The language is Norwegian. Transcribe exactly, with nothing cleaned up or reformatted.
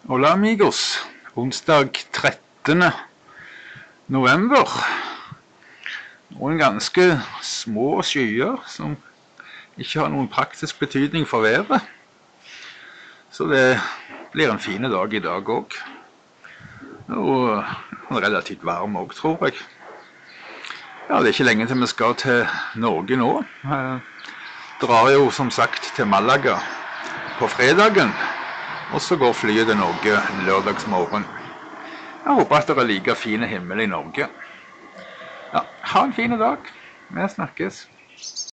Hola amigos, onsdag trettende november. Noen ganske små skyer som ikke har noen praktisk betydning for været. Så det blir en fin dag i dag også. Og relativt varm også, tror jeg. Ja, det er ikke lenge til vi skal til Norge nå. Jeg drar jo som sagt til Malaga på fredagen. Og så går flyet til Norge lørdagsmorgen. Jeg håper at det er like fine himmel i Norge. Ja, ha en fin dag. Vi snakkes.